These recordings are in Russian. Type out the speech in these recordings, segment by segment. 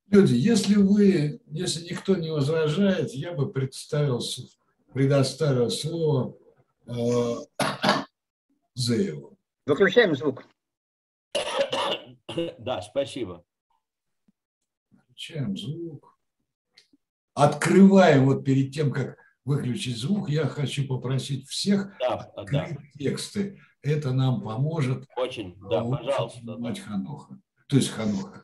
Люди, если никто не возражает, я бы предоставил слово Зееву. Выключаем звук. Да, спасибо. Включаем звук. Открываем вот перед тем, как выключить звук, я хочу попросить всех открыть тексты. Это нам поможет очень, да, пожалуйста, понимать Ханоха. То есть Ханоха.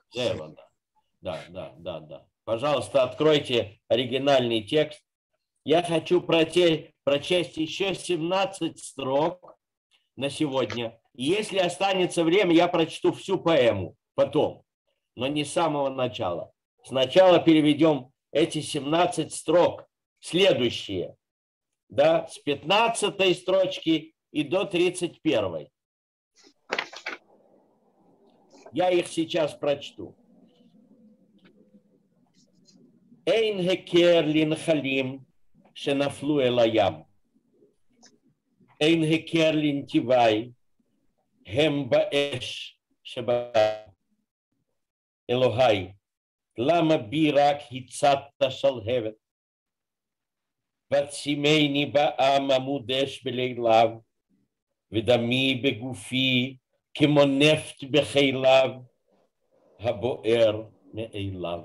Да. Пожалуйста, откройте оригинальный текст. Я хочу прочесть еще 17 строк на сегодня. Если останется время, я прочту всю поэму потом, но не с самого начала. Сначала переведем эти 17 строк, следующие, да, с 15 строчки и до 31. Я их сейчас прочту. Эйн хекер линхалим шенафлу элаям. Эйн хекер линтивай хем баэш шеба. Элохай, лама бирак хицатта шалхевет. ותשימני בעם המודש בליליו, ודמי בגופי כמו נפט בחיליו, הבוער מאליו.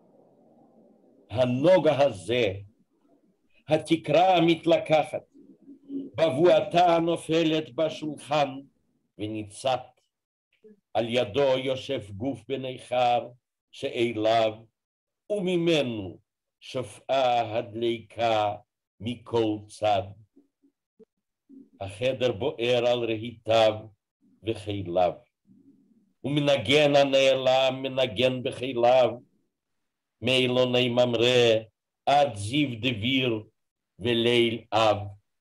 הנוגה הזה, התקרה המתלקחת, בבואתה הנופלת בשולחן, וניצת, על ידו יושב גוף בניכר שאליו, וממנו שופעה הדליקה, מכל צד. החדר בוער על רהיטיו וחיליו. ומנגן הנעלם מנגן בחיליו. מאילוני ממרא עד זיו דביר וליל אב.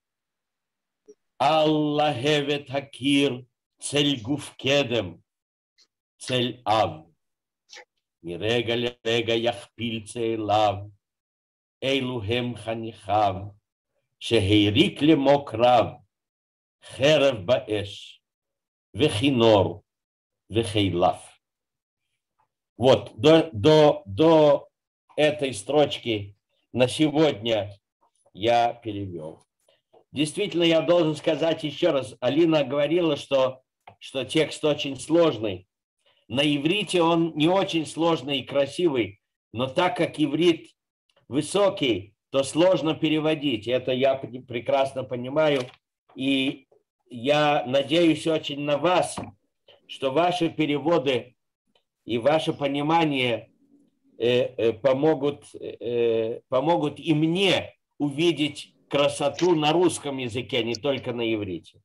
אל להבת הקיר צל גוף קדם, צל אב. מרגע לרגע יכפיל צאליו. אלו הם חניכיו. שהריק למו קרב, חרב באש, וכינור, וחילף. Вот, до этой строчки на сегодня я перевел. Действительно, я должен сказать еще раз, Алина говорила, что текст очень сложный. На иврите он не очень сложный и красивый, но так как иврит высокий, то сложно переводить. Это я прекрасно понимаю. И я надеюсь очень на вас, что ваши переводы и ваше понимание помогут и мне увидеть красоту на русском языке, не только на иврите.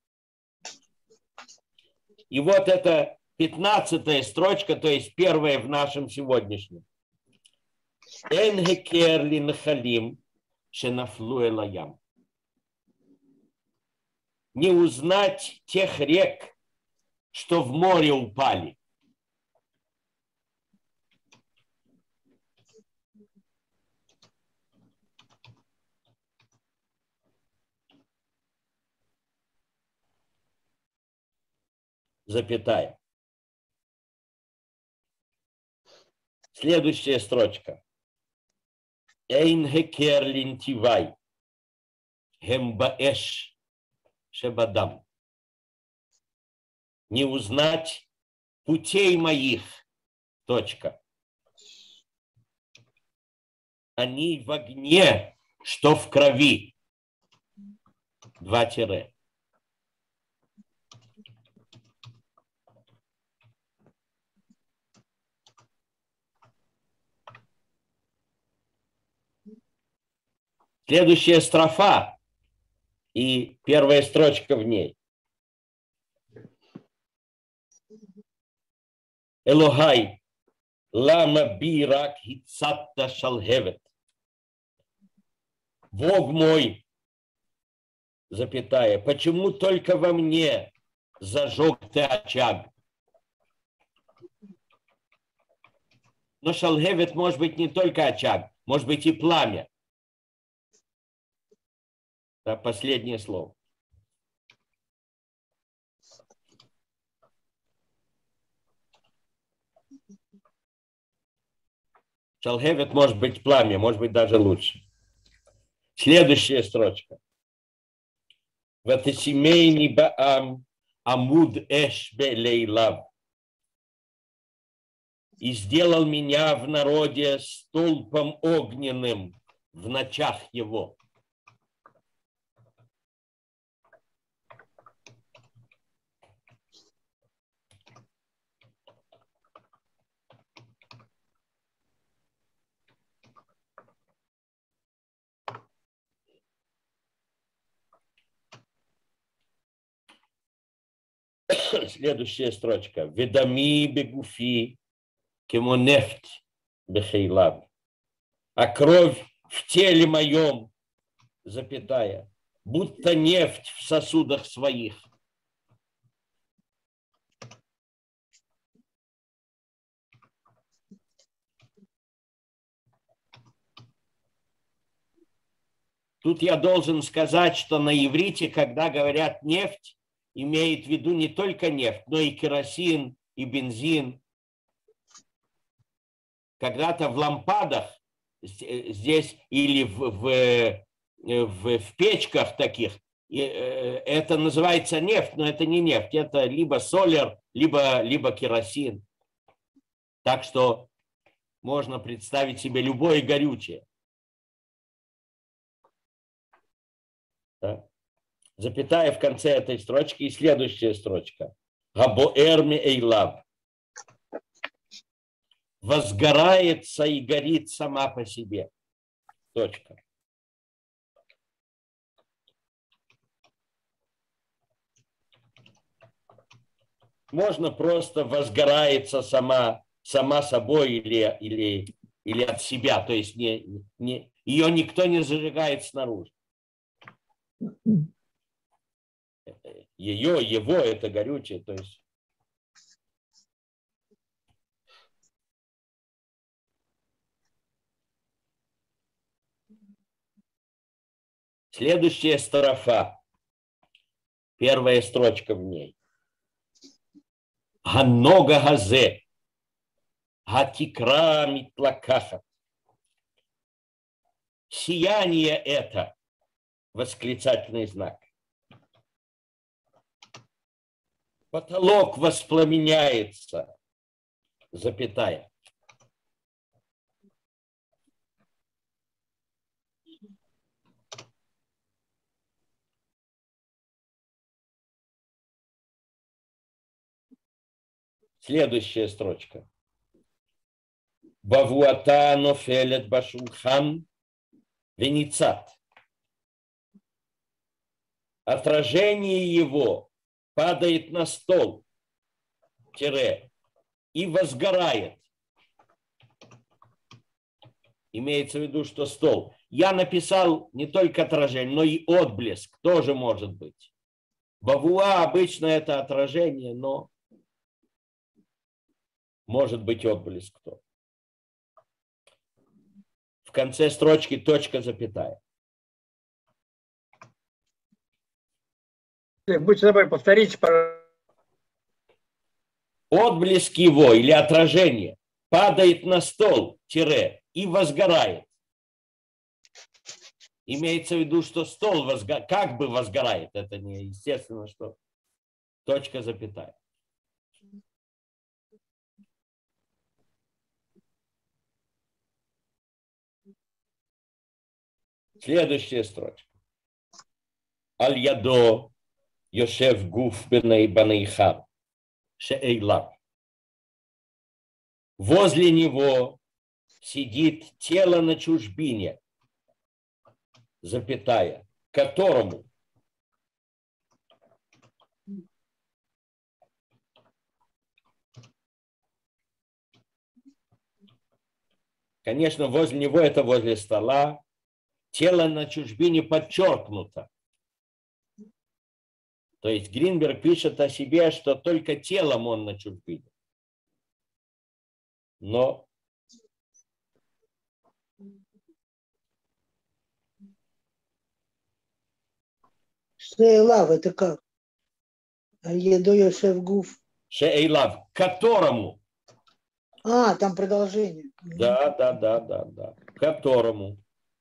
И вот это 15-я строчка, то есть первая в нашем сегодняшнем. Эн хекер линхалим шенафлу элаям. Не узнать тех рек, что в море упали. Запятая. Следующая строчка. Эйн хекер линтивай. Хем баэш шебадам. Не узнать путей моих. Точка. Они в огне, что в крови. 2 тире. Следующая строфа и первая строчка в ней. Элохай, лама бирак хицатта шалхевет. Бог мой, запятая, почему только во мне зажег ты очаг? Но шалхевет может быть не только очаг, может быть и пламя. Да, последнее слово. Шалхевет может быть пламя, может быть даже лучше. Следующая строчка. Ватасимейни баам амуд эш белейлав. И сделал меня в народе столпом огненным в ночах его. Следующая строчка. Ведами бегуфи кемонефть бехейлав. А кровь в теле моем, запятая, будто нефть в сосудах своих. Тут я должен сказать, что на иврите, когда говорят нефть, имеет в виду не только нефть, но и керосин, и бензин. Когда-то в лампадах здесь или в печках таких, это называется нефть, но это не нефть, это либо солер, либо керосин. Так что можно представить себе любое горючее. Да? Запятая в конце этой строчки и следующая строчка. Габоэрми эйлав. Возгорается и горит сама по себе. Точка. Можно просто возгорается сама собой или от себя. То есть ее никто не зажигает снаружи. Его это горючее. То есть следующая строфа. Первая строчка в ней. Ганнога газе. Гатикра митлакахат. Сияние это. Восклицательный знак. Потолок воспламеняется. Запятая. Следующая строчка. Бавуата нофелет башулхан веницат. Отражение его падает на стол, и возгорает. Имеется в виду, что стол. Я написал не только отражение, но и отблеск тоже может быть. Бавуа обычно это отражение, но может быть отблеск тоже. В конце строчки точка, запятая. Будьте добры, повторите, пожалуйста. Отблеск его или отражение падает на стол, и возгорает. Имеется в виду, что стол как бы возгорает. Это не естественно, что точка, запятая. Следующая строчка. Аль-ядо йошев гуф беней банейхам шеэйлав. Возле него сидит тело на чужбине, запятая, которому конечно, возле него это возле стола. Тело на чужбине подчеркнуто. То есть Гринберг пишет о себе, что только телом он на чужбине. Но Шейлав, это как? Аль-Ядо Йошев Гуф. Шеэйлав, которому А, там продолжение. Да. Которому.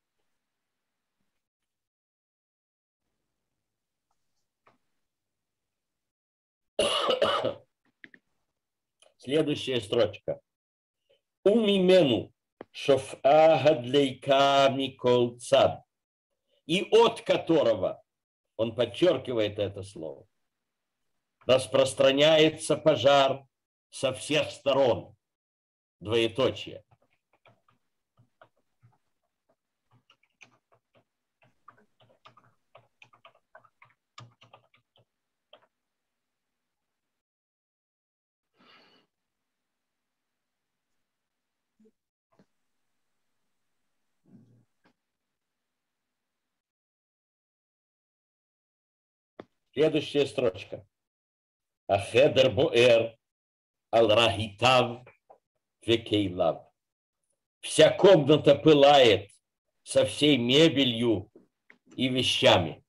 Следующая строчка. Умимену шофа гадлейка микол цад. И от которого, он подчеркивает это слово, распространяется пожар со всех сторон. Двоеточие. Следующая строчка. Ахедер боэр ал-рахитав векейлав. Вся комната пылает со всей мебелью и вещами.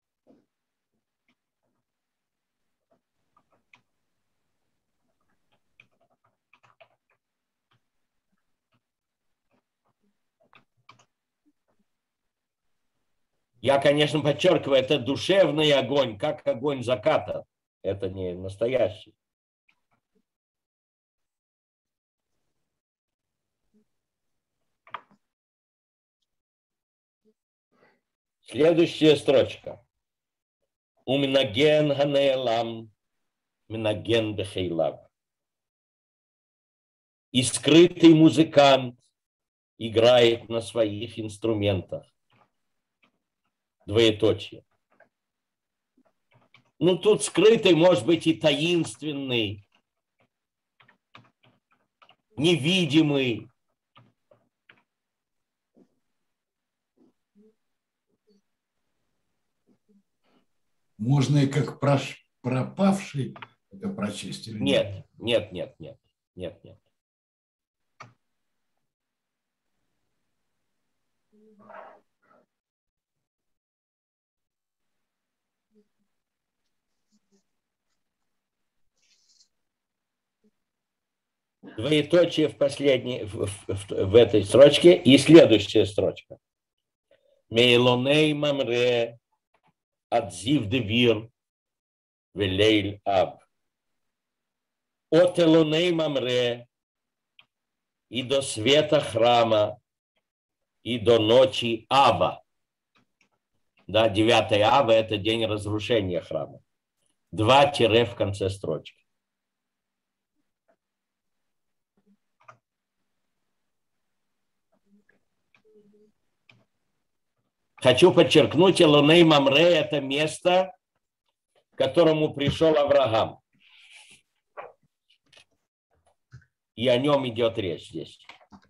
Я, конечно, подчеркиваю, это душевный огонь, как огонь заката. Это не настоящий. Следующая строчка. Уминаген ганеэлам минаген бехейлав. И скрытый музыкант играет на своих инструментах. Двоеточие. Ну, тут скрытый, может быть, и таинственный, невидимый. Можно и как пропавший это прочесть или нет? Нет. Двоеточие в последней, в этой строчке и следующая строчка. Мейлоней мамре адзив девир велейль аб. От элоней мамре и до света храма и до ночи аба. Да, 9 аба – это день разрушения храма. 2 тире в конце строчки. Хочу подчеркнуть, Элоней Мамре – это место, к которому пришел Авраам. И о нем идет речь здесь.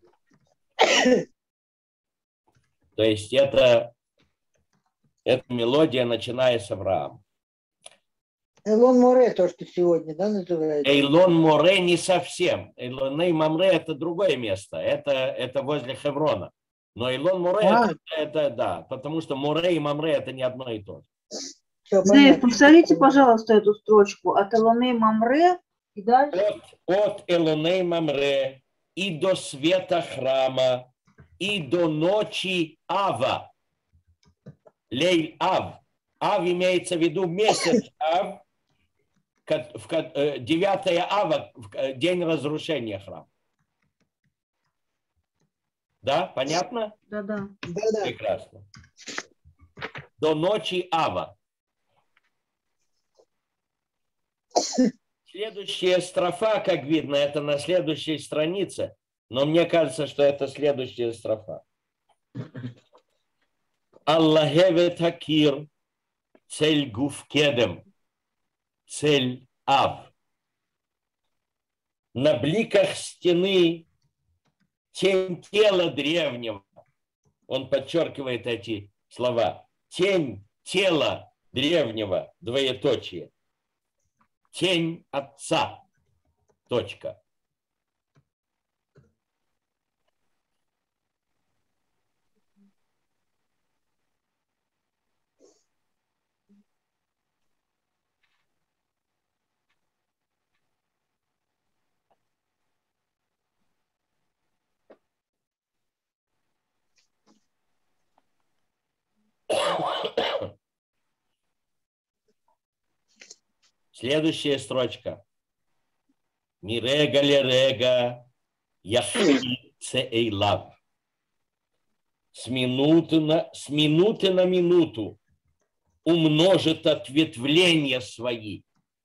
То есть это мелодия, начиная с Авраама. Элон Море, то, что сегодня, да, называется? Эйлон Море не совсем. Элоней Мамре – это другое место. Это возле Хеврона. Но Эйлон Море это да, потому что Море и Мамре – это не одно и то же. Зеев, повторите, пожалуйста, эту строчку. От Элоней Мамре и дальше? От Элоней Мамре и до света храма, и до ночи Ава. Лейль Ав. Ав имеется в виду месяц Ав, 9 Ава, день разрушения храма. Да, понятно? Да. Прекрасно. До ночи Ава. Следующая строфа, как видно, это на следующей странице, но мне кажется, что это следующая строфа. Аллахевет Хакир, цель Гуфкедем, цель Ав. На бликах стены тень тела древнего. Он подчеркивает эти слова. Тень тела древнего, двоеточие. Тень отца. Точка. Следующая строчка. Мирега лерега яхи цеэйлав. С минуты на минуту умножит ответвления свои.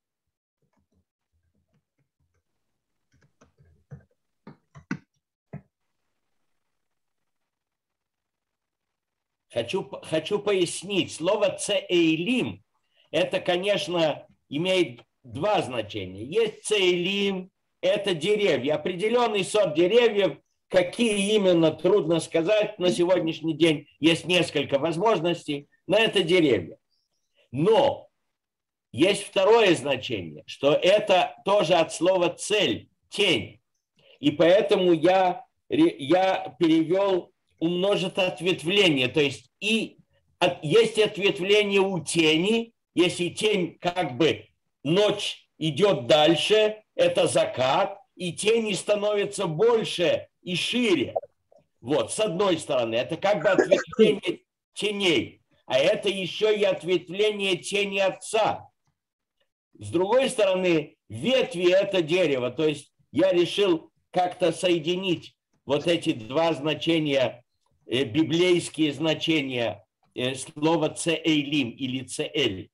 Хочу пояснить. Слово цеэйлим, это, конечно, имеет два значения. Есть цеэлим, это деревья, определенный сорт деревьев. Какие именно, трудно сказать. На сегодняшний день есть несколько возможностей, но это деревья. Но есть второе значение, что это тоже от слова цель, тень. И поэтому я перевел умножит ответвление. То есть есть ответвление у тени, если тень как бы ночь идет дальше, это закат, и тени становятся больше и шире. Вот, с одной стороны, это как бы ответвление теней, а это еще и ответвление тени отца. С другой стороны, ветви – это дерево, то есть я решил как-то соединить вот эти два значения, библейские значения слова цеэйлим или цеэль.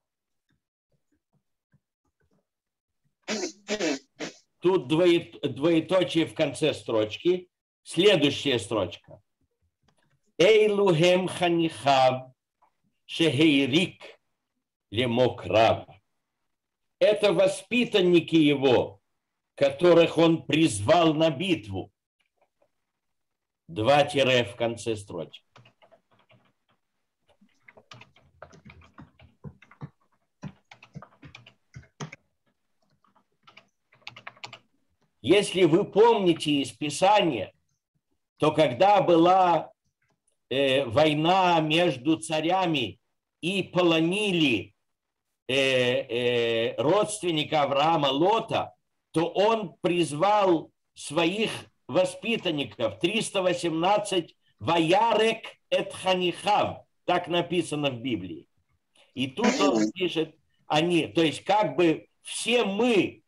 Тут двоеточие в конце строчки. Следующая строчка. Эйлухем ханихав шехейрик лемокрав. Это воспитанники его, которых он призвал на битву. 2 тире в конце строчки. Если вы помните из Писания, то когда была война между царями и полонили родственника Авраама Лота, то он призвал своих воспитанников, 318 ваярек эт ханихав, так написано в Библии. И тут он пишет, то есть как бы все мы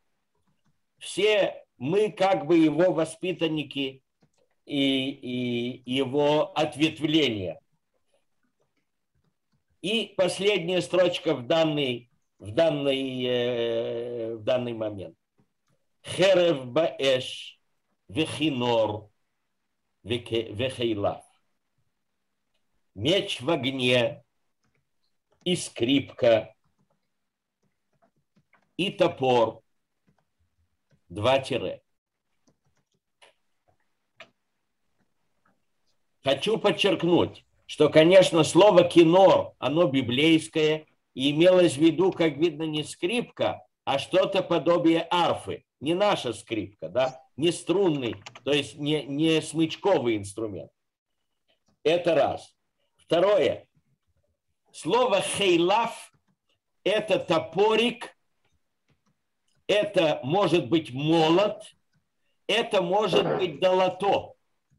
как бы его воспитанники и его ответвления. И последняя строчка в данный момент. Херев баэш вехинор вехейлав. Меч в огне и скрипка и топор. 2 тире. Хочу подчеркнуть, что, конечно, слово кинор, оно библейское, и имелось в виду, как видно, не скрипка, а что-то подобие арфы. Не наша скрипка, да, не струнный, то есть не смычковый инструмент. Это раз. Второе. Слово хейлав – это топорик, это может быть молот, это может быть долото.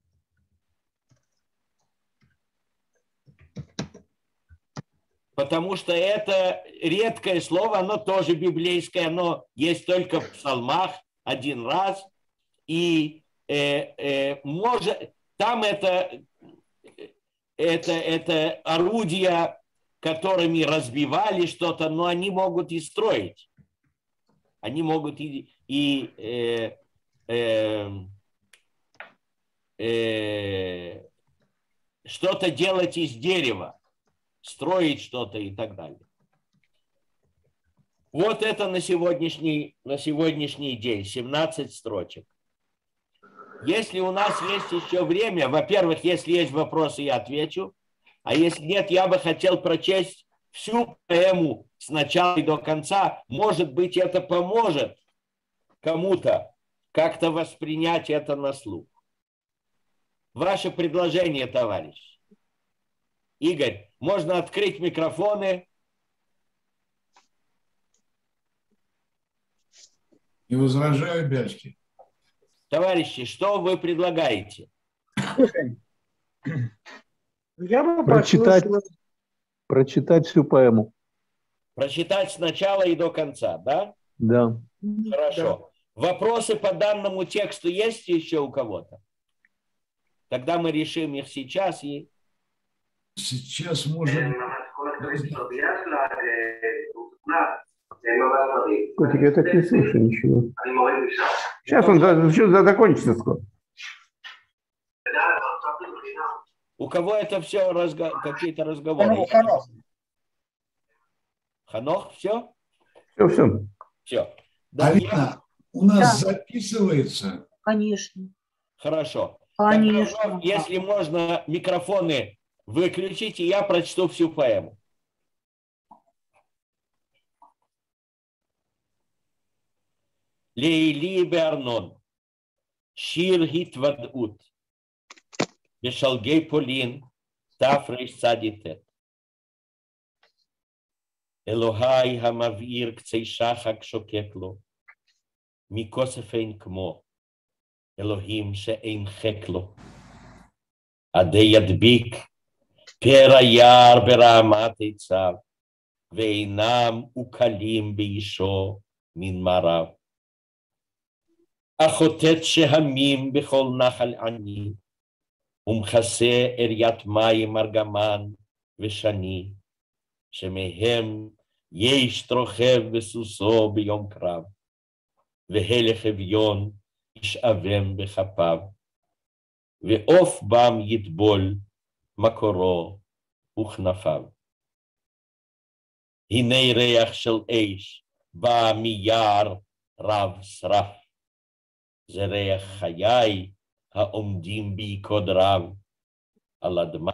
Потому что это редкое слово, оно тоже библейское, оно есть только в псалмах один раз. И там это орудия, которыми разбивали что-то, но они могут и строить. Они могут что-то делать из дерева, строить что-то и так далее. Вот это на сегодняшний день, 17 строчек. Если у нас есть еще время, во-первых, если есть вопросы, я отвечу, а если нет, я бы хотел прочесть всю поэму с начала и до конца. Может быть, это поможет кому-то как-то воспринять это на слух. Ваше предложение, товарищ. Игорь, можно открыть микрофоны. Не возражаю, Бяльский. Товарищи, что вы предлагаете? Я бы прочитать всю поэму. Прочитать сначала и до конца, да? Да. Хорошо. Вопросы по данному тексту есть еще у кого-то? Тогда мы решим их сейчас и... Сейчас можем... Котик, я так не слышу ничего. Сейчас он закончится скоро. У кого это все какие-то разговоры? Ханох, все? Все. Все. Алина, у нас записывается? Конечно. Хорошо. Конечно. Тогда, если можно, микрофоны выключите, я прочту всю поэму. Лейли Бернон. Шир Хитвадут. Бешалгей Полин. Тафреш Цадитет. אלוהי המבעיר קצי שחק שוקק לו, מכוסף אין כמו, אלוהים שאין חק לו. עדי ידביק פרע יער ברעמת עציו, ואינם וקלים באישו מן מערב. החוטט שהמים בכל נחל עני, ומכסה אריית מים ארגמן ושני, שמהם יש טרוכב בסוסו ביום קרב, והלך אביון ישאבם בכפיו, ועוף בם יטבול מקורו וכנפיו. הנה ריח של אש בא מיער רב שרף, זה ריח חיי העומדים ביקוד רב, על אדמת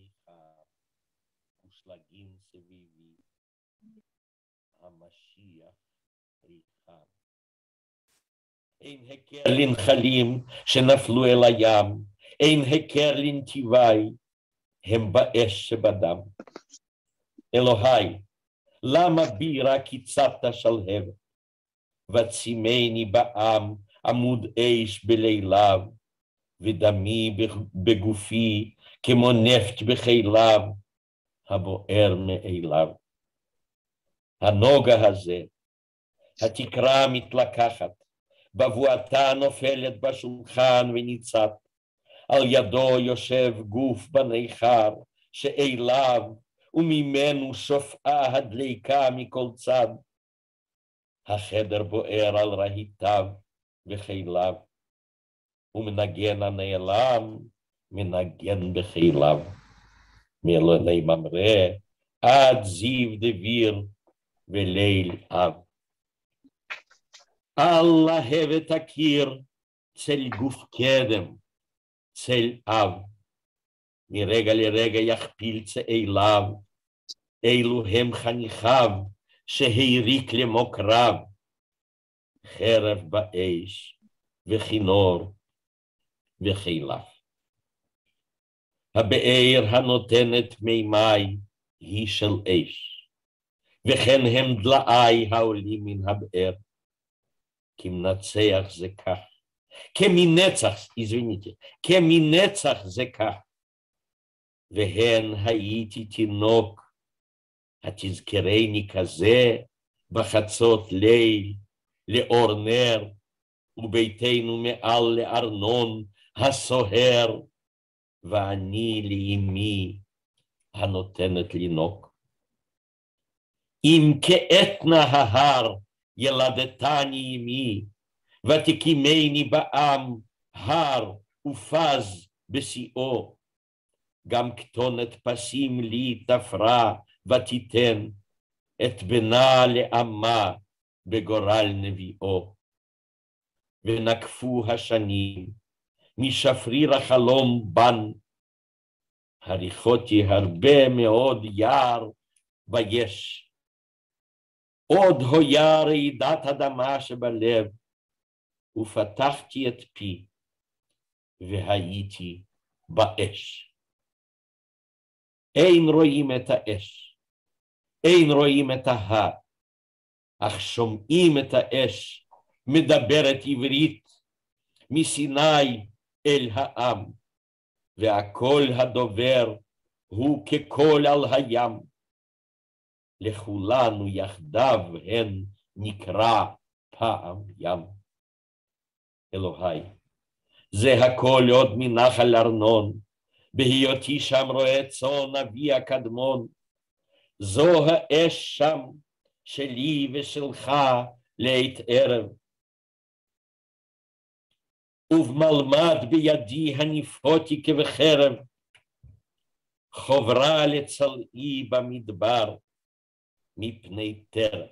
אין הכר לנחלים שנפלו אל הים, אין הכר לנתיבי, הם באש שבדם. אלוהי, למה בי רק הצבת שלהב, וצימני בעם עמוד אש בליליו, ודמי בגופי כמו נפט בחיליו, הבוער מאליו. הנוגה הזה, התקרה מתלקחת, בבואתה נופלת בשולחן וניצת, על ידו יושב גוף בניכר, שאליו וממנו שופעה הדליקה מכל צד. החדר בוער על רהיטיו וחיליו, ומנגן הנעלם מנגן בחיליו. מאלוני ממרא עד זיו דביר וליל אב. אללה הבאת הקיר צל גוף קדם, צל אב, מרגע לרגע יכפיל צאליו, אלו הם חניכיו שהריק למו קרב, חרב באש וכינור וחילף. הבאר הנותנת מימי היא של אש, וכן הם דלאי העולים מן הבאר, כמנצח זה כך, כמנצח זה כך, והן הייתי תינוק, התזכרני כזה בחצות ליל, לאור נר, וביתנו מעל לארנון הסוהר, ואני לאמי הנותנת לינוק. אם כאתנה ההר ילדתני אמי, ותקימני בעם הר ופז בשיאו, גם כתונת פסים לי תפרה ותיתן, את בנה לעמה בגורל נביאו. ונקפו השנים משפריר החלום בן, הריחותי הרבה מאוד יער ויש, עוד הויה רעידת אדמה שבלב, ופתחתי את פי והייתי באש. אין רואים את האש, אין רואים את ההר, אך שומעים את האש מדברת עברית מסיני אל העם, והקול הדובר הוא כקול על הים. לכולנו יחדיו הן נקרא פעם ים. אלוהי, זה הכל עוד מנחל ארנון, בהיותי שם רועה צאן אבי הקדמון, זו האש שם שלי ושלך לעת ערב. ובמלמד בידי הניפותי כבחרב, חוברה לצלעי במדבר מפני טרף.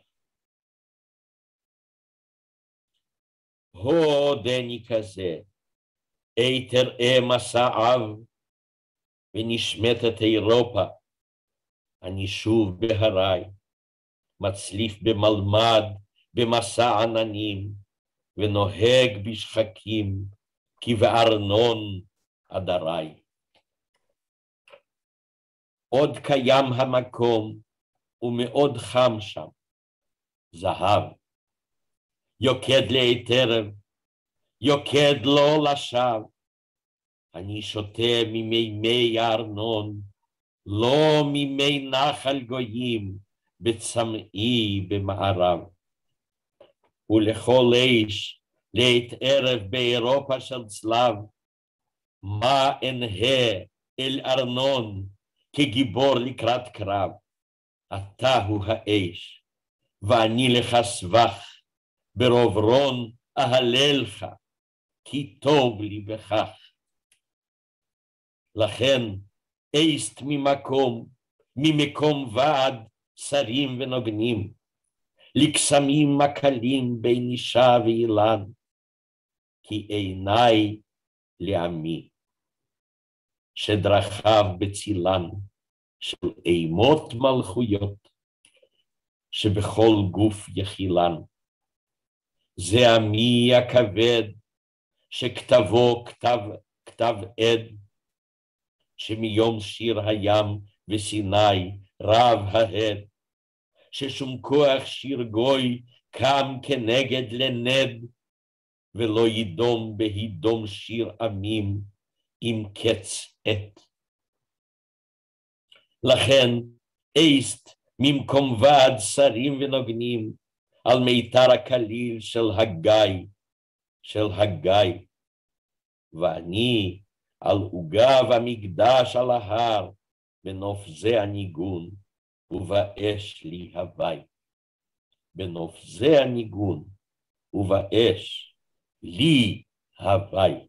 הודני כזה, אי תראה מסעיו ונשמטת אירופה, אני שוב בהרי, מצליף במלמד במסע עננים, ונוהג בשחקים כי בארנון עדרי. עוד קיים המקום ומאוד חם שם, זהב, יוקד לעת ערב, יוקד לא לשווא, אני שותה ממימי הארנון, לא ממי נחל גויים, בצמאי במערב. ולכל איש לעת ערב באירופה של צלב, מה אנהה אל ארנון כגיבור לקראת קרב. אתה הוא האש, ואני לך שבח, ברוב רון אהללך, כי טוב לי בכך. לכן אסת ממקום ועד שרים ונוגנים, לקסמים מקלים בין אישה ואילן, כי עיניי לעמי, שדרכיו בצילן של אימות מלכויות, שבכל גוף יחילן. זה עמי הכבד, שכתבו כתב עד, שמיום שיר הים וסיני רב ההד, ששום כוח שיר גוי קם כנגד לנד, ולא ידום בהידום שיר עמים עם קץ עת. לכן אסת ממקום ועד שרים ונוגנים, על מיתר הכליל של הגיא, ואני על עוגה והמקדש על ההר, בנוף זה הניגון, ובאש לי הווי. בנוף זה הניגון, ובאש לי הווי.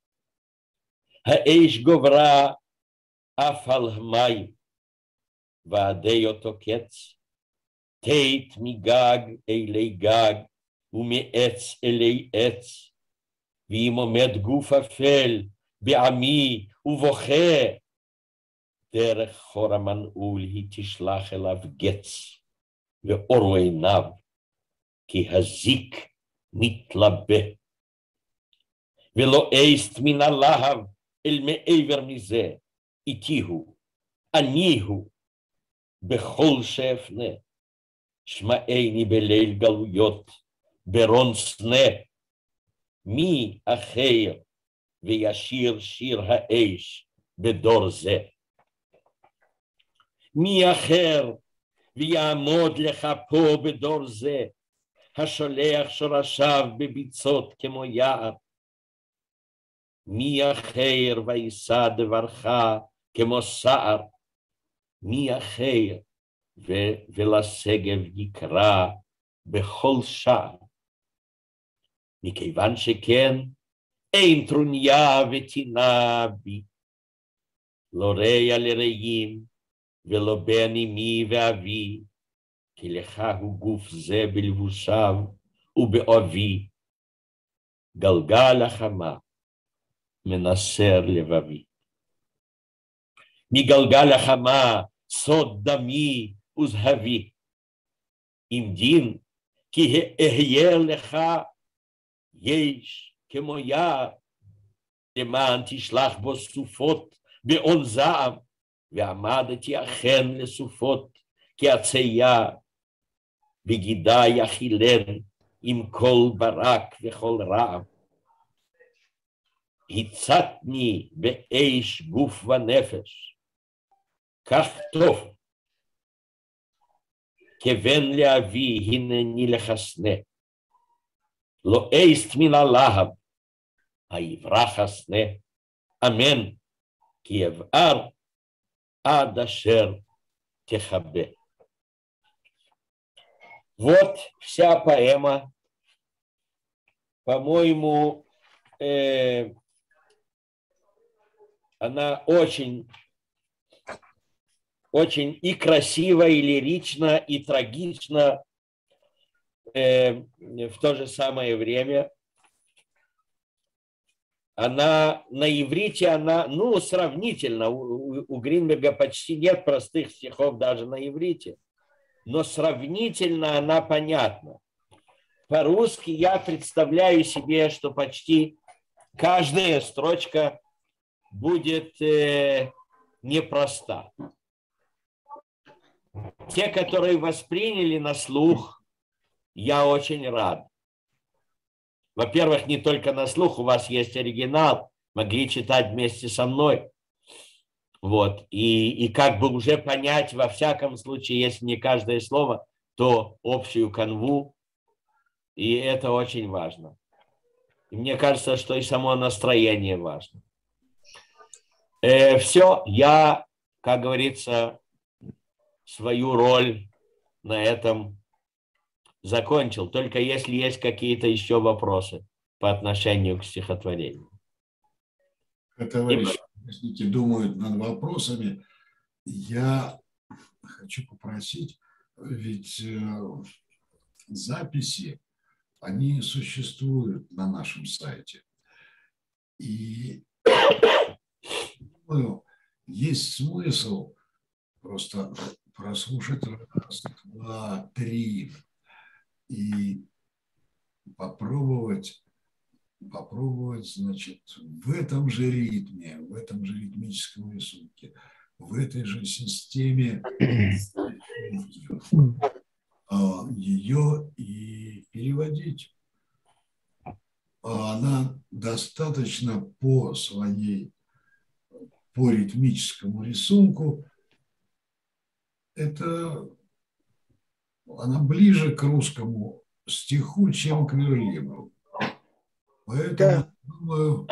האש גוברה אף על המים, ועדי אותו קץ, תית מגג אלי גג, ומעץ אלי עץ, ואם עומד גוף אפל בעמי ובוכה, דרך חור המנעול היא תשלח אליו גץ, ואורו עיניו, כי הזיק מתלבא. ולא אסת מן הלהב אל מעבר מזה, איתי הוא, אני הוא, בכל שאפנה, שמעני בליל גלויות, ברון סנה, מי אחר וישיר שיר האש בדור זה. מי אחר ויעמוד לך פה בדור זה, השולח שורשיו בביצות כמו יער. מי אחר וישא דברך כמו סער, מי אחר ולשגב יקרא בכל שער. מכיוון שכן, אין טרוניה ותינה בי, לא רע לרעים ולא בן אמי ואבי, כי לך הוא גוף זה בלבושיו ובאוהבי, גלגל החמה מנסר לבבי. מגלגל החמה סוד דמי וזהבי, עם דין כי אהיה לך יש כמו יער, למען תשלח בו סופות בעון זעם, ועמדתי אכן לסופות כעצי יער, בגידה יחילן עם כל ברק וכל רעם. הצתני באש גוף ונפש, כך טוב, כבן לאבי הנני לחסנה. לא אסת מן הלהב, היברח הסנה. אמן, כי יבער עד אשר תכבה. Вот вся поэма. По-моему, она очень и красиво, и лирично, и трагично в то же самое время. Она на иврите, она, ну, сравнительно, у Гринберга почти нет простых стихов даже на иврите, но сравнительно она понятна. По-русски я представляю себе, что почти каждая строчка будет непроста. Те, которые восприняли на слух, я очень рад. Во-первых, не только на слух, у вас есть оригинал, могли читать вместе со мной. Вот. И как бы уже понять, во всяком случае, если не каждое слово, то общую канву. И это очень важно. И мне кажется, что и само настроение важно. Все, я, как говорится, свою роль на этом закончил. Только если есть какие-то еще вопросы по отношению к стихотворению. Товарищи участники думают над вопросами. Я хочу попросить, ведь записи, они существуют на нашем сайте. И думаю, есть смысл просто прослушать раз, два, три и попробовать, значит, в этом же ритме, в этом же ритмическом рисунке, в этой же системе ее и переводить. Она достаточно по ритмическому рисунку, она ближе к русскому стиху, чем к Верлибру. Поэтому думаю,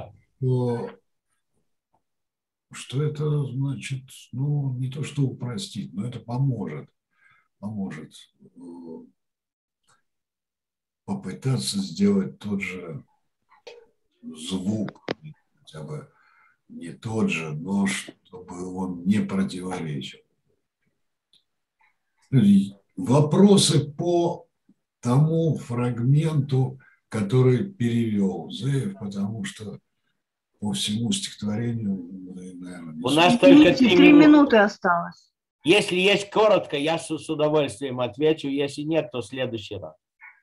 что это значит, ну, не то что упростит, но это поможет попытаться сделать тот же звук, хотя бы не тот же, но чтобы он не противоречил. Вопросы по тому фрагменту, который перевел Зеев, потому что по всему стихотворению, наверное, у нас только 3 минуты осталось. Если есть коротко, я с удовольствием отвечу. Если нет, то в следующий раз.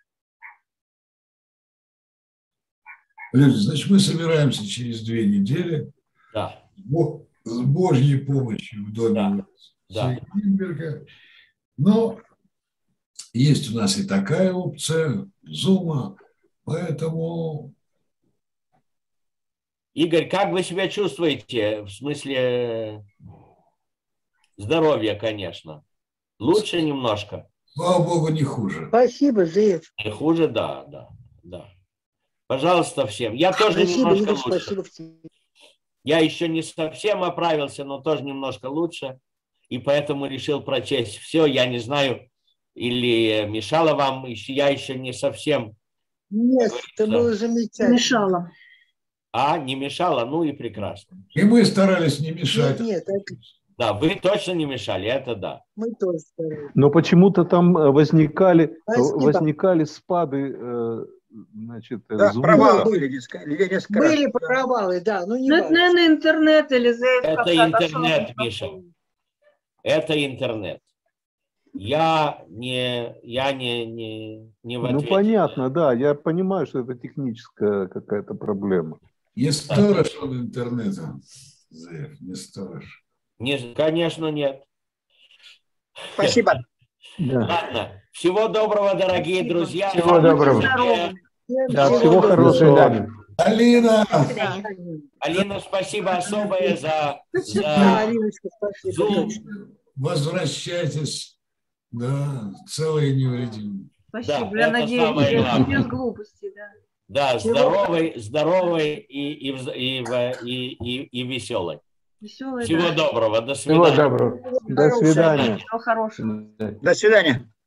Люди, значит, мы собираемся через 2 недели. Да. С Божьей помощью в доме Гринберга. Но есть у нас и такая опция Зума, поэтому... Игорь, как вы себя чувствуете? В смысле здоровья, конечно. Лучше немножко? Слава Богу, не хуже. Спасибо, Зеев. Не хуже, да. Пожалуйста, всем. Я тоже немножко лучше. Спасибо. Я еще не совсем оправился, но тоже немножко лучше. И поэтому решил прочесть все. Я не знаю, или мешало вам, я еще не совсем... Нет, это было замечательно. Мешало. Не мешало? Ну и прекрасно. И мы старались не мешать. Нет. Да, вы точно не мешали, это да. Мы тоже старались. Но почему-то там возникали спады, значит, да, звука. Провалы были, Были провалы, да. Ну, это, наверное, интернет или Зеев. Это интернет, Миша. Это интернет. Я не в ответе. Ну, понятно, да. Я понимаю, что это техническая какая-то проблема. Не сторож он интернета, Зеев, не сторож. Конечно, нет. Спасибо. Да. Ладно. Всего доброго, дорогие друзья. Всего доброго. Да, всего хорошего. Алина, спасибо особое за Алиночка, спасибо. Zoom. Возвращайтесь Да, целый и невредимый. Спасибо. Да, Я это надеюсь, самое главное. без глупостей, да. Да, Всего здоровый и веселый. Веселый, Всего да. доброго, до Всего свидания. доброго. До свидания. Всего хорошего. Да. До свидания.